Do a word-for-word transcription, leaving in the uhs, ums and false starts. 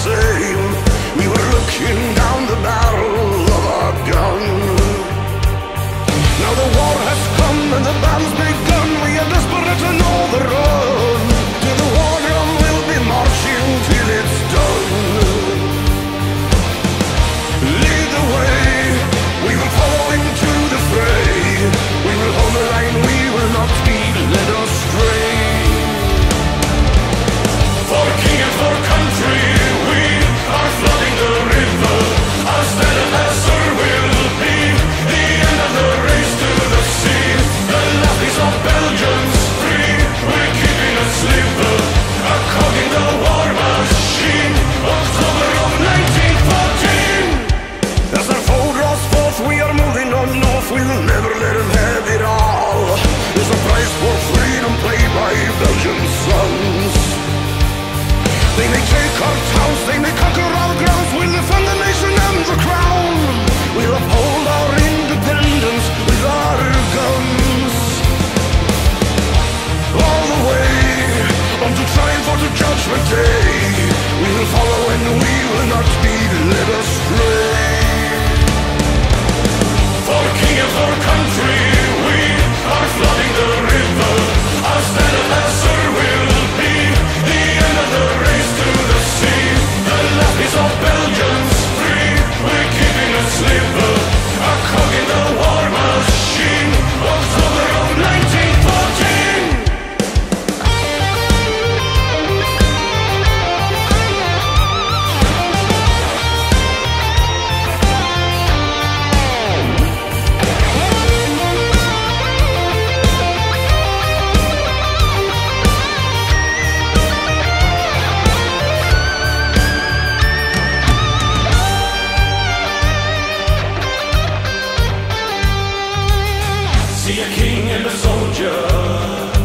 same. We were looking down the barrel of our gun. Now the war has come and the battle's begun. We are desperate and on the run. To the war drum we'll be marching till it's done. Lead the way, we will follow into the fray. We will hold the line, we will not be led astray. For king and for country, we are flooding the river. Our stand and answer will be the end of the race to the sea. The last piece of Belgium's free. We're keeping a sliver, a cog in the war machine. October of nineteen fourteen. As our foe draws forth, we are moving on north. We will never let them have it all. There's a price for freedom paid by Belgium's sons. They may take our towns, they may conquer our grounds. We'll defend the nation and the crown. We'll uphold our independence with our guns. All the way, on to triumph for the judgment day. We will follow and we will not be led astray. For king and for country, we are flooding the river. Our stand and answer will be the end of the race to the sea. The last piece of Belgium's free. We're keeping a sliver, a cog in the war machine. October of nineteen fourteen. See a king and a soldier